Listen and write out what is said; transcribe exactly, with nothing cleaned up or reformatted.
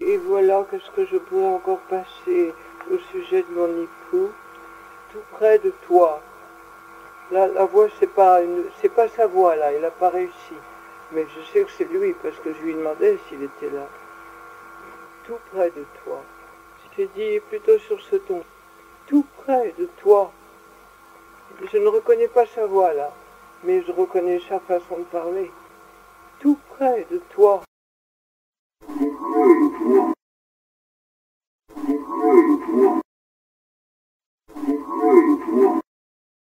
Et voilà, qu'est-ce que je pourrais encore passer au sujet de mon époux. Tout près de toi. Là, la voix, c'est pas une, c'est pas sa voix là, il n'a pas réussi. Mais je sais que c'est lui parce que je lui demandais s'il était là. Tout près de toi. J'ai dit plutôt sur ce ton. Tout près de toi. Je ne reconnais pas sa voix là, mais je reconnais sa façon de parler. Tout près de toi.